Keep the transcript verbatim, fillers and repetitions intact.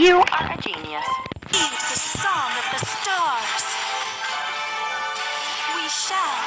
You are a genius. Eat the song of the stars. We shall